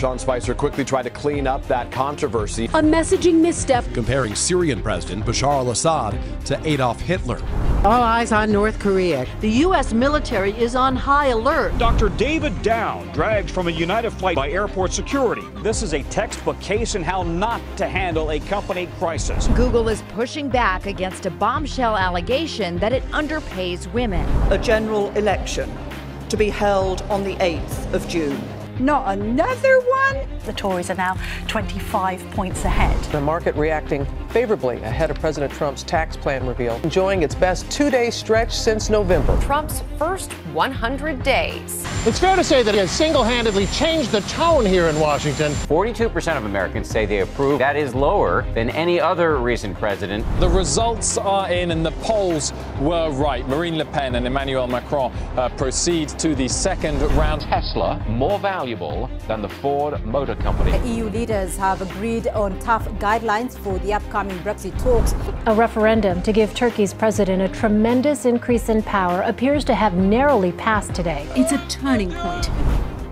Sean Spicer quickly tried to clean up that controversy. A messaging misstep comparing Syrian President Bashar al-Assad to Adolf Hitler. All eyes on North Korea. The U.S. military is on high alert. Dr. David Down dragged from a United flight by airport security. This is a textbook case in how not to handle a company crisis. Google is pushing back against a bombshell allegation that it underpays women. A general election to be held on the 8th of June. Not another one? The Tories are now 25 points ahead. The market reacting favorably ahead of President Trump's tax plan reveal, enjoying its best two-day stretch since November. Trump's first 100 days. It's fair to say that he has single-handedly changed the tone here in Washington. 42% of Americans say they approve. That is lower than any other recent president. The results are in and the polls were right. Marine Le Pen and Emmanuel Macron proceed to the second round. Tesla, more valuable than the Ford Motor Company. The EU leaders have agreed on tough guidelines for the upcoming Brexit talks. A referendum to give Turkey's president a tremendous increase in power appears to have narrowly passed today. It's a turning point.